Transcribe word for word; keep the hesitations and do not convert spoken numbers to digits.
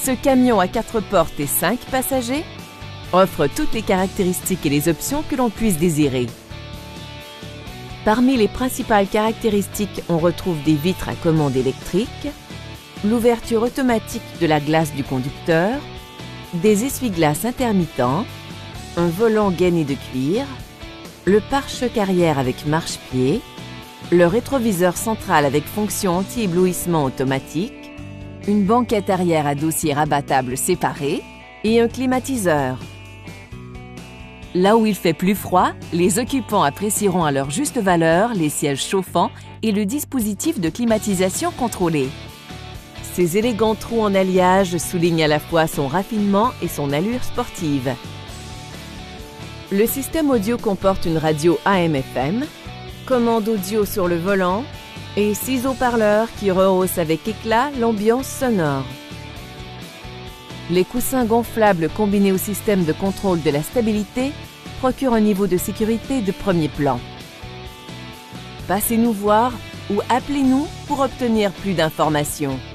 Ce camion à quatre portes et cinq passagers offre toutes les caractéristiques et les options que l'on puisse désirer. Parmi les principales caractéristiques, on retrouve des vitres à commande électrique, l'ouverture automatique de la glace du conducteur, des essuie-glaces intermittents, un volant gainé de cuir, le pare-choc arrière avec marche-pied, le rétroviseur central avec fonction anti-éblouissement automatique, une banquette arrière à dossier rabattable séparé et un climatiseur. Là où il fait plus froid, les occupants apprécieront à leur juste valeur les sièges chauffants et le dispositif de climatisation contrôlée. Ces élégants trous en alliage soulignent à la fois son raffinement et son allure sportive. Le système audio comporte une radio A M F M, commande audio sur le volant et six haut-parleurs qui rehaussent avec éclat l'ambiance sonore. Les coussins gonflables combinés au système de contrôle de la stabilité procurent un niveau de sécurité de premier plan. Passez nous voir ou appelez-nous pour obtenir plus d'informations.